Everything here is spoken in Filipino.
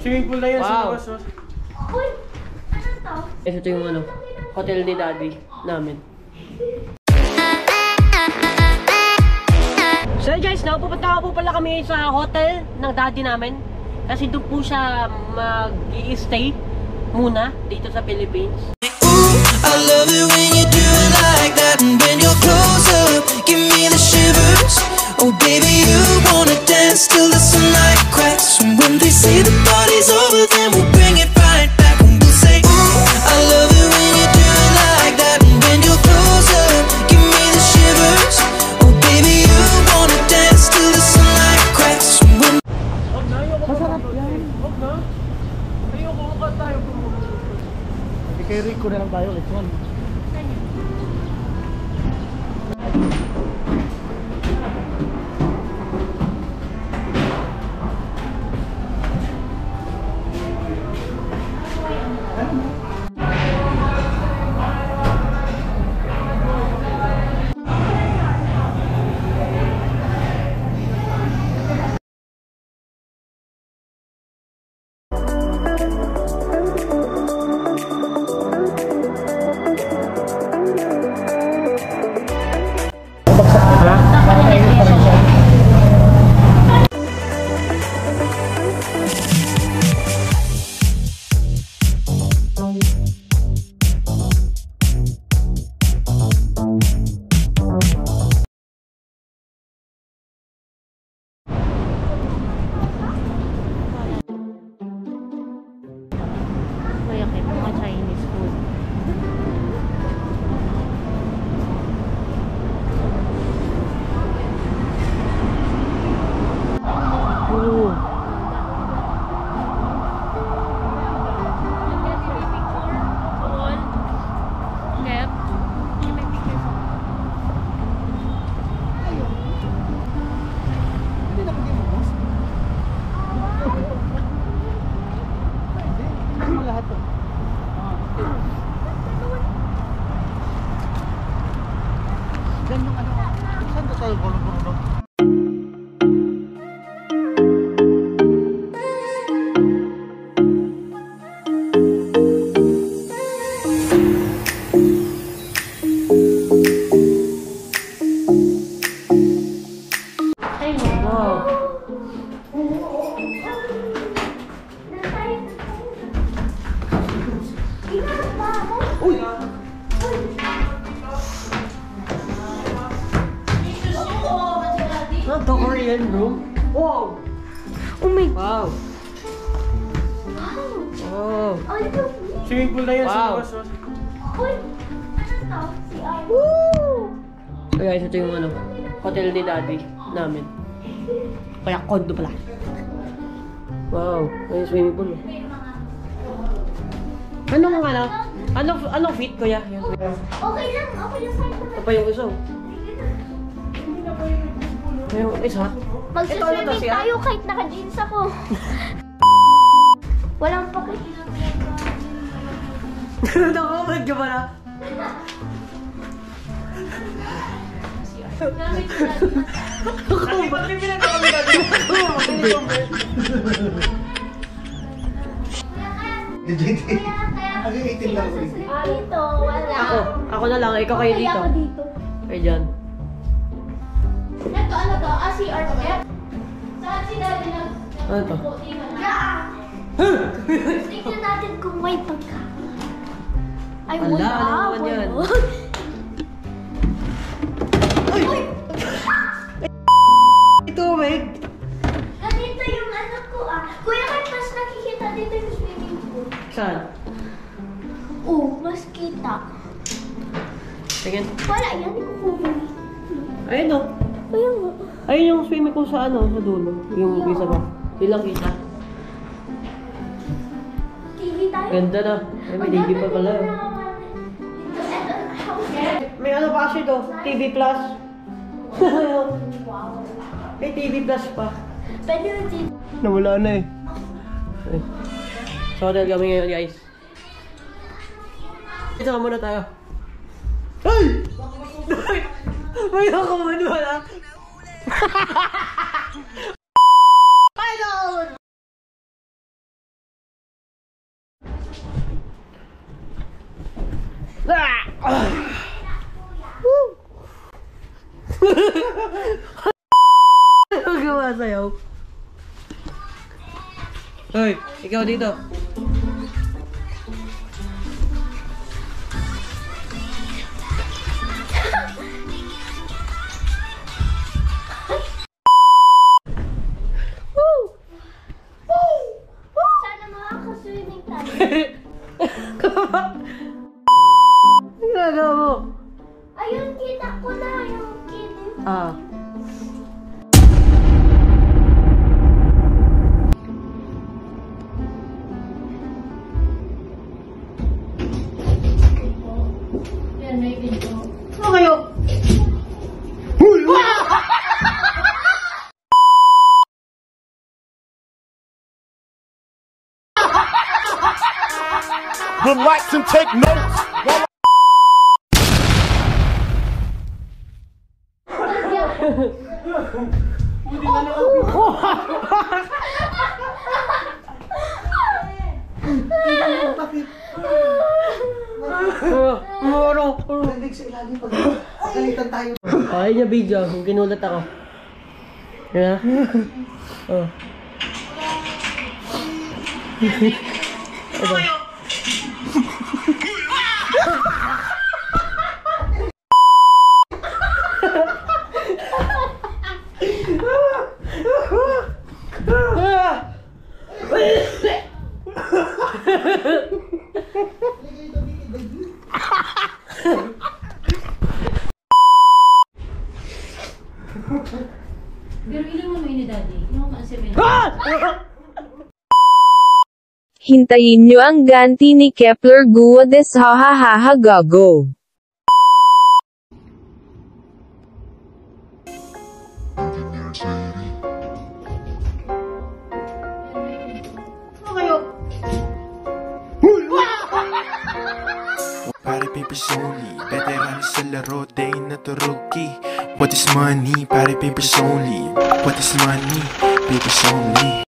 Swimming pool na yan sa labas. Uy! Ano to? Ito yung ano, hotel ni daddy namin. So guys, pupunta po pala kami sa hotel ng daddy namin. Kasi doon po siya mag-i-stay muna dito sa Philippines. I love it when you do it like that, and when you're close up, give me the shivers. Oh baby, you wanna dance till the sunlight cracks. And when they say the party's over, then we'll bring it right back, and we'll say, I love it when you do it like that, and when you're close up, give me the shivers. Oh baby, you wanna dance till the sunlight cracks. And when Masarap yan. Huwag na. Ayoko ka tayo. Hindi kay Rico na lang tayo. Let's one. The Korean room. Wow! Oh my God! Wow! Wow! Swimming pool na yan sa labas. Uy! Ano to? CR. Woo! So guys, ito yung ano, hotel ni daddy namin. Kaya condo pala. Wow! May swimming pool. Anong fit kuya? Okay lang Ito pa yung isa. Yung isa? Magsuswimming tayo kahit naka-jeans ako. Walang pakikilang. Nakakabad ka ba na? Nakakabad ka pinagkakabad. Nag-18 lang ulit. Dito, wala. Ako na lang. Ikaw kayo dito. Ako dito. Kayo dyan. Ito, ano to? CR to kaya? Saan si daddy nag... Ano to? Tingnan natin kung may pagka. Ay, Ala, wala. ano naman yan? Uy! Ito, Meg. Ganito yung ano ko Kuya, kahit mas nakikita dito yung swimming pool. Saan? Mas kita. Tingin. Wala, yan yung kukunin. Ayun o. Ayun nga. Ayun yung swimming pool sa ano, sa dulo. Yung isa ba? Ilang kita. TV tayo. Ganda na. Ay, may TV pa pala. May ano pa kasi ito? TV Plus. May TV Plus pa. Pwede yung TV. Nawala na eh. So, hotel kami ngayon guys. Ito nga muna tayo. Ay! May nakaman wala. Ano gawa sa'yo? Hoy, ikaw dito. Sana makakaswimming tayo. Ano ginagawa mo? Ayun, kita ko na yung kidding. Ah. Yan, may video. Ano kayo? Relax and take notes. Ano? Nagdig sa ilalim pag kalitan tayo. Ay niya video, kung kinulat ako. Yeah. Oh. Ito. Pero ilan mo ni Daddy? Yung mga 7. Hintayin nyo ang ganti ni Kepler Guwades hahahaha gago. Pare papers only, veteran sa laro, day na turuki. What is money? Pare papers only. What is money? Papers only.